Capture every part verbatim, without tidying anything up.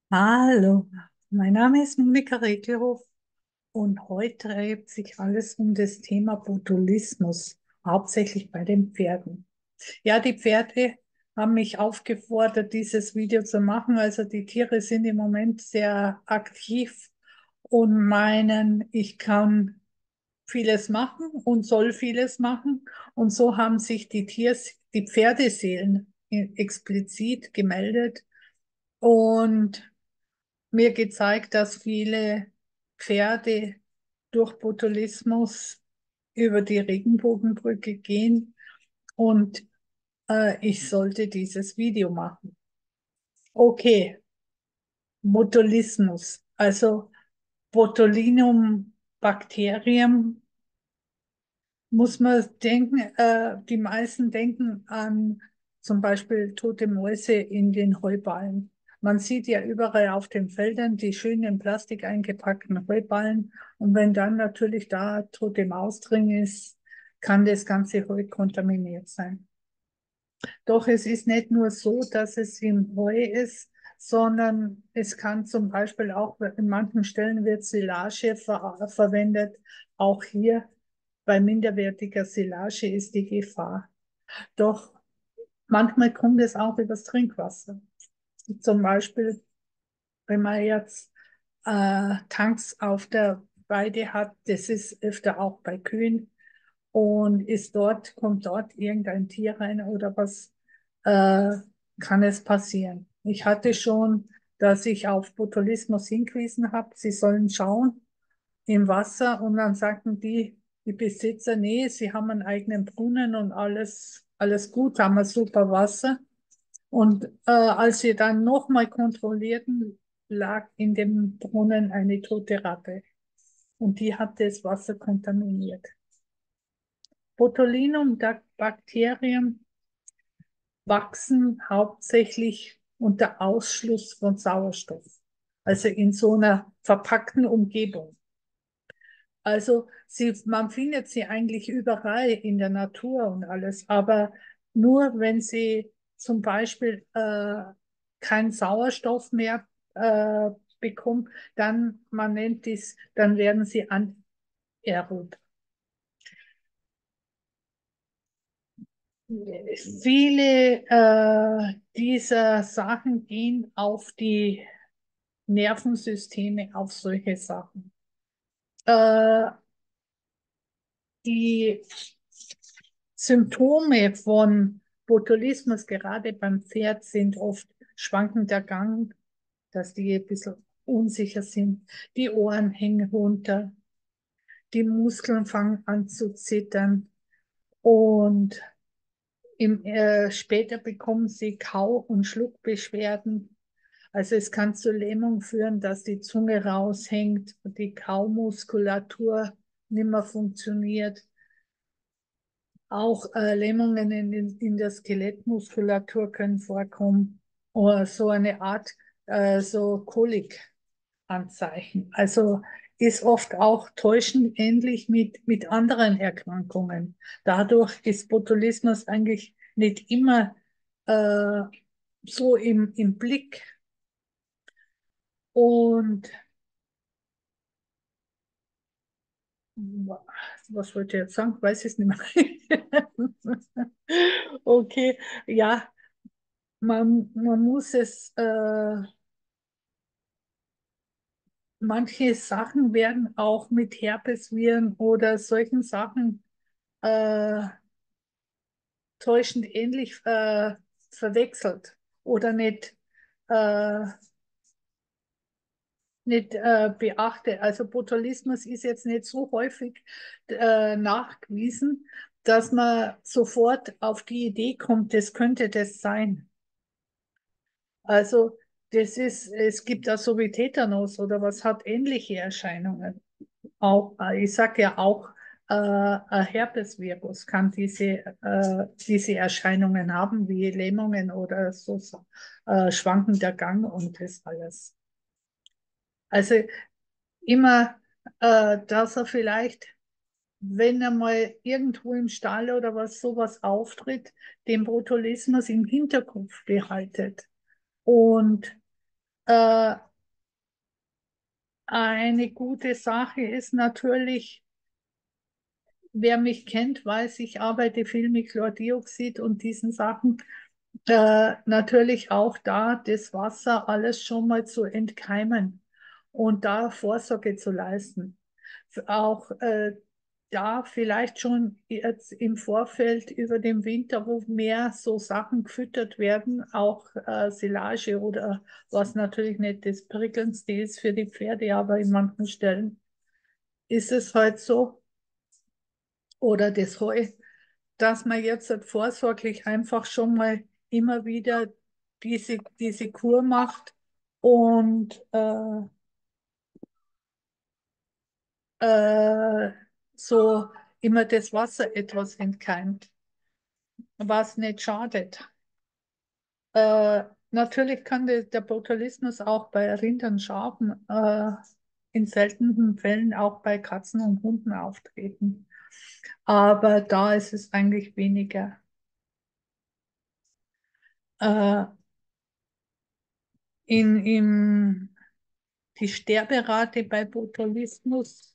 Hallo, mein Name ist Monika Regelhoff und heute dreht sich alles um das Thema Botulismus, hauptsächlich bei den Pferden. Ja, die Pferde haben mich aufgefordert, dieses Video zu machen. Also die Tiere sind im Moment sehr aktiv und meinen, ich kann vieles machen und soll vieles machen. Und so haben sich die Tiers, die Pferdeseelen explizit gemeldet und mir gezeigt, dass viele Pferde durch Botulismus über die Regenbogenbrücke gehen und äh, ich sollte dieses Video machen. Okay, Botulismus, also Botulinum Bakterium, muss man denken, äh, die meisten denken an zum Beispiel tote Mäuse in den Heuballen. Man sieht ja überall auf den Feldern die schön in Plastik eingepackten Heuballen. Und wenn dann natürlich da tote Maus drin ist, kann das ganze Heu kontaminiert sein. Doch es ist nicht nur so, dass es im Heu ist, sondern es kann zum Beispiel auch, in manchen Stellen wird Silage ver verwendet. Auch hier bei minderwertiger Silage ist die Gefahr. Doch manchmal kommt es auch übers Trinkwasser. Zum Beispiel, wenn man jetzt äh, Tanks auf der Weide hat, das ist öfter auch bei Kühen, und ist dort, kommt dort irgendein Tier rein oder was, äh, kann es passieren. Ich hatte schon, dass ich auf Botulismus hingewiesen habe, sie sollen schauen im Wasser, und dann sagten die, die Besitzer, nee, sie haben einen eigenen Brunnen und alles, alles gut, haben wir super Wasser. Und äh, als wir dann nochmal kontrollierten, lag in dem Brunnen eine tote Ratte und die hat das Wasser kontaminiert. Botulinum-Bakterien wachsen hauptsächlich unter Ausschluss von Sauerstoff, also in so einer verpackten Umgebung. Also sie, man findet sie eigentlich überall in der Natur und alles, aber nur wenn sie zum Beispiel äh, keinen Sauerstoff mehr äh, bekommen, dann, man nennt dies, dann werden sie anaerob. Viele äh, dieser Sachen gehen auf die Nervensysteme, auf solche Sachen. Äh, die Symptome von Botulismus, gerade beim Pferd, sind oft schwankender Gang, dass die ein bisschen unsicher sind. Die Ohren hängen runter, die Muskeln fangen an zu zittern und im, äh, später bekommen sie Kau- und Schluckbeschwerden. Also es kann zu Lähmung führen, dass die Zunge raushängt und die Kaumuskulatur nicht mehr funktioniert. Auch äh, Lähmungen in, in, in der Skelettmuskulatur können vorkommen. Oder so eine Art äh, so Kolikanzeichen. Also ist oft auch täuschend ähnlich mit, mit anderen Erkrankungen. Dadurch ist Botulismus eigentlich nicht immer äh, so im, im Blick. Und was wollte ich jetzt sagen? Weiß ich es nicht mehr. Okay, ja, man, man muss es, äh, manche Sachen werden auch mit Herpesviren oder solchen Sachen äh, täuschend ähnlich äh, verwechselt oder nicht, äh, nicht äh, beachtet. Also Botulismus ist jetzt nicht so häufig äh, nachgewiesen, dass man sofort auf die Idee kommt, das könnte das sein. Also das ist, es gibt da so wie Tetanus oder was hat ähnliche Erscheinungen. Auch, äh, ich sage ja auch, äh, ein Herpesvirus kann diese, äh, diese Erscheinungen haben, wie Lähmungen oder so, so äh, schwankender Gang und das alles. Also immer, äh, dass er vielleicht, wenn er mal irgendwo im Stall oder was sowas auftritt, den Botulismus im Hinterkopf behaltet. Und Äh, eine gute Sache ist natürlich, wer mich kennt, weiß, ich arbeite viel mit Chlordioxid und diesen Sachen. Äh, natürlich auch da das Wasser alles schon mal zu entkeimen und da Vorsorge zu leisten. Auch äh, da vielleicht schon jetzt im Vorfeld über den Winter, wo mehr so Sachen gefüttert werden, auch äh, Silage oder was natürlich nicht das Prickelndste ist für die Pferde, aber in manchen Stellen ist es halt so, oder das Heu, dass man jetzt halt vorsorglich einfach schon mal immer wieder diese, diese Kur macht und äh, äh, so immer das Wasser etwas entkeimt, was nicht schadet. Äh, natürlich kann der, der Botulismus auch bei Rindern, Schafen, äh, in seltenen Fällen auch bei Katzen und Hunden auftreten. Aber da ist es eigentlich weniger. Äh, in, im, die Sterberate bei Botulismus,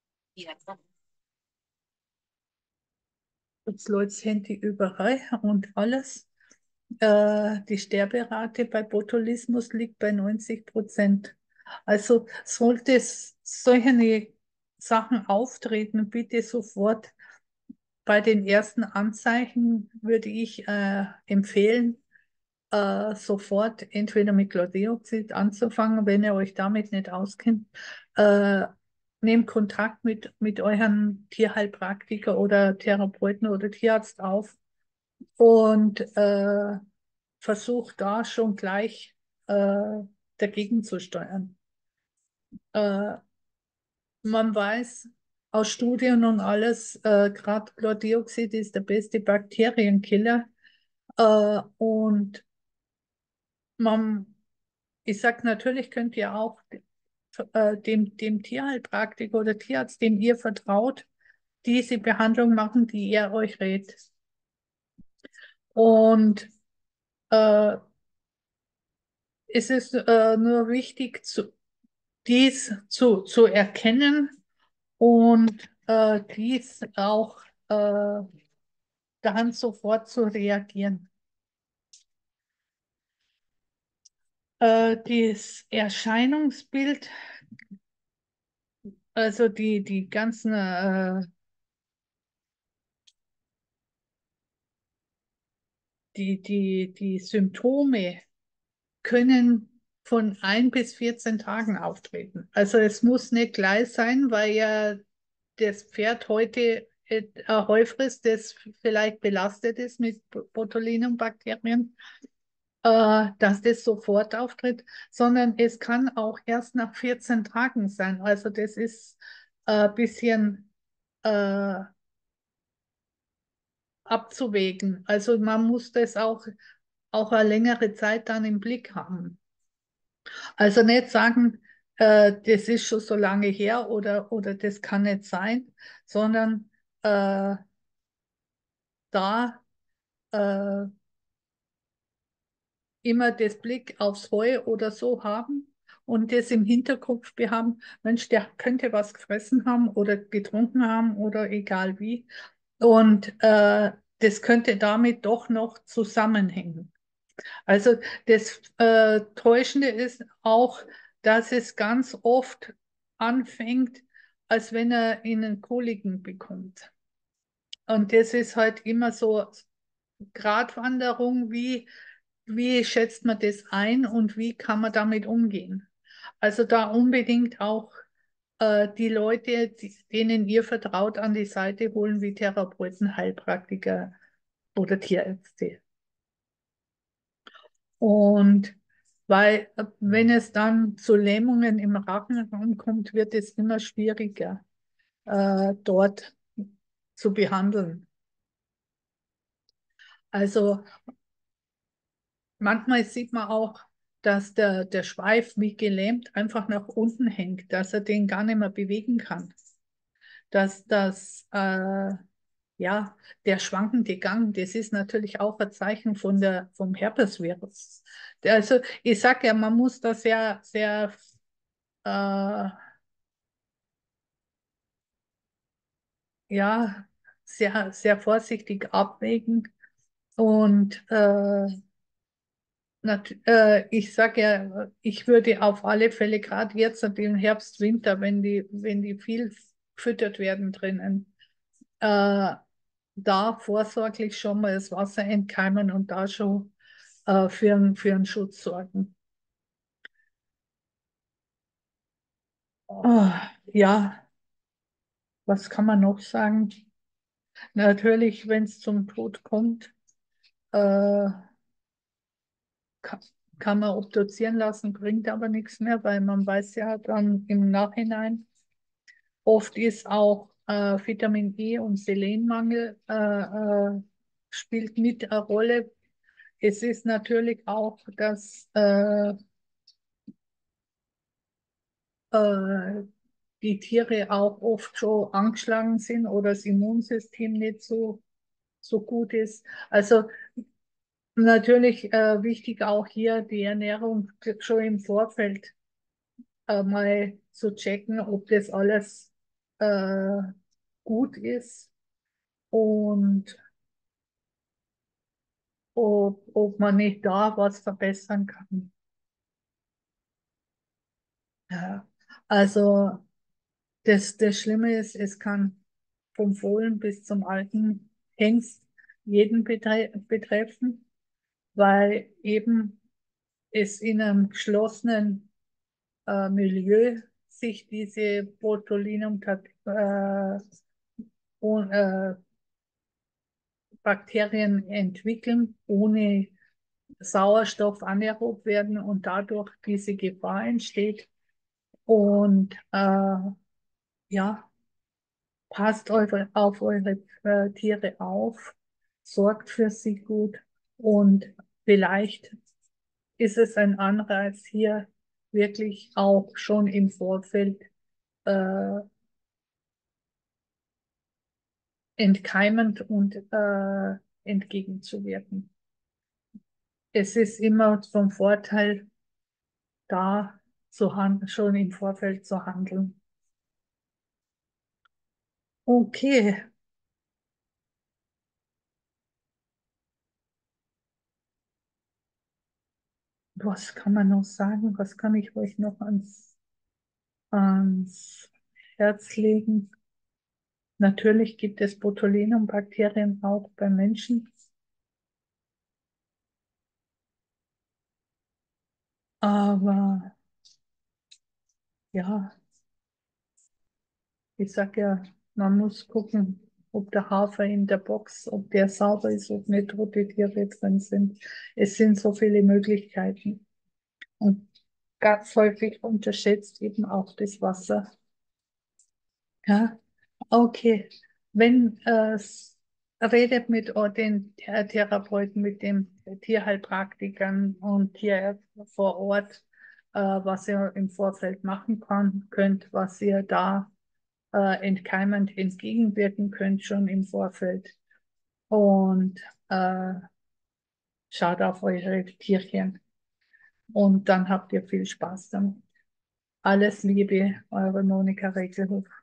jetzt läuft Handy überall und alles. Äh, die Sterberate bei Botulismus liegt bei neunzig Prozent. Also sollte es solche Sachen auftreten, bitte sofort bei den ersten Anzeichen würde ich äh, empfehlen, äh, sofort entweder mit Chlordioxid anzufangen, wenn ihr euch damit nicht auskennt. Äh, nehmt Kontakt mit, mit eurem Tierheilpraktiker oder Therapeuten oder Tierarzt auf und äh, versucht da schon gleich äh, dagegen zu steuern. Äh, man weiß aus Studien und alles, äh, gerade Chlordioxid ist der beste Bakterienkiller. Äh, und man, ich sage, natürlich könnt ihr auch äh, dem, dem Tierheilpraktiker oder Tierarzt, dem ihr vertraut, diese Behandlung machen, die er euch rät. Und äh, es ist äh, nur wichtig, zu, dies zu, zu erkennen und äh, dies auch äh, dann sofort zu reagieren. Äh, das Erscheinungsbild, also die, die ganzen äh, die, die, die Symptome können von ein bis vierzehn Tagen auftreten. Also es muss nicht gleich sein, weil ja das Pferd heute ein Heu frisst, das vielleicht belastet ist mit Botulinum-Bakterien, äh, dass das sofort auftritt, sondern es kann auch erst nach vierzehn Tagen sein. Also das ist ein bisschen äh, abzuwägen. Also man muss das auch, auch eine längere Zeit dann im Blick haben. Also nicht sagen, äh, das ist schon so lange her oder, oder das kann nicht sein, sondern äh, da äh, immer das Blick aufs Heu oder so haben und das im Hinterkopf haben, Mensch, der könnte was gefressen haben oder getrunken haben oder egal wie. Und äh, das könnte damit doch noch zusammenhängen. Also das äh, Täuschende ist auch, dass es ganz oft anfängt, als wenn er einen Koliken bekommt. Und das ist halt immer so Gratwanderung, wie, wie schätzt man das ein und wie kann man damit umgehen. Also da unbedingt auch äh, die Leute, die, denen ihr vertraut, an die Seite holen, wie Therapeuten, Heilpraktiker oder Tierärzte. Und weil, äh, wenn es dann zu Lähmungen im Rachenraum kommt, wird es immer schwieriger, äh, dort zu behandeln. Also manchmal sieht man auch, dass der, der Schweif wie gelähmt einfach nach unten hängt, dass er den gar nicht mehr bewegen kann. Dass das, äh, ja, der schwankende Gang, das ist natürlich auch ein Zeichen von der, vom Herpesvirus. Also ich sage ja, man muss da sehr, sehr, äh, ja, sehr, sehr vorsichtig abwägen. Und äh, nat äh, ich sage ja, ich würde auf alle Fälle gerade jetzt im Herbst, Winter, wenn die, wenn die viel gefüttert werden drinnen, äh, da vorsorglich schon mal das Wasser entkeimen und da schon äh, für, einen- für einen Schutz sorgen. Ah, ja, was kann man noch sagen? Natürlich, wenn es zum Tod kommt, äh, kann, kann man obduzieren lassen, bringt aber nichts mehr, weil man weiß ja dann im Nachhinein, oft ist auch äh, Vitamin E und Selenmangel äh, äh, spielt mit eine Rolle. Es ist natürlich auch, dass äh, äh, die Tiere auch oft schon angeschlagen sind oder das Immunsystem nicht so, so gut ist. Also natürlich äh, wichtig auch hier die Ernährung schon im Vorfeld äh, mal zu checken, ob das alles äh, gut ist und ob, ob man nicht da was verbessern kann. Ja. Also das, das Schlimme ist, es kann vom Fohlen bis zum alten Hengst jeden betre betreffen, weil eben es in einem geschlossenen äh, Milieu sich diese Botulinum äh, und, äh, Bakterien entwickeln, ohne Sauerstoff anaerob werden und dadurch diese Gefahr entsteht. Und äh, ja, passt eure, auf eure äh, Tiere auf, sorgt für sie gut und vielleicht ist es ein Anreiz hier wirklich auch schon im Vorfeld äh, entkeimend und äh, entgegenzuwirken. Es ist immer vom Vorteil, da zu han- schon im Vorfeld zu handeln. Okay, was kann man noch sagen? Was kann ich euch noch ans, ans Herz legen? Natürlich gibt es Botulinum-Bakterien auch bei Menschen, aber ja, ich sage ja, man muss gucken, ob der Hafer in der Box, ob der sauber ist, ob nicht tote Tiere drin sind. Es sind so viele Möglichkeiten und ganz häufig unterschätzt eben auch das Wasser. Ja, okay. Wenn äh, s- redet mit o- den Th- Therapeuten, mit den Tierheilpraktikern und Tierärzten vor Ort, äh, was ihr im Vorfeld machen kann, könnt, was ihr da äh, entkeimend entgegenwirken könnt schon im Vorfeld. Und äh, schaut auf eure Tierchen. Und dann habt ihr viel Spaß damit. Alles Liebe, eure Monika Regelhoff.